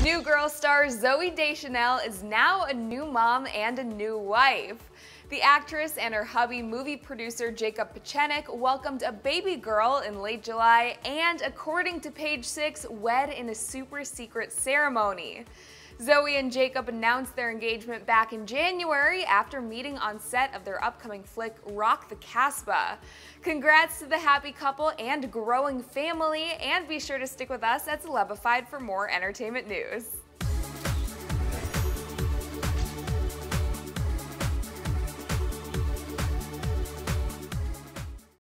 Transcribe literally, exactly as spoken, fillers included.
New Girl star Zooey Deschanel is now a new mom and a new wife. The actress and her hubby, movie producer Jacob Pechenik, welcomed a baby girl in late July and, according to Page Six, wed in a super secret ceremony. Zooey and Jacob announced their engagement back in January after meeting on set of their upcoming flick Rock the Kasbah. Congrats to the happy couple and growing family, and be sure to stick with us at Celebified for more entertainment news.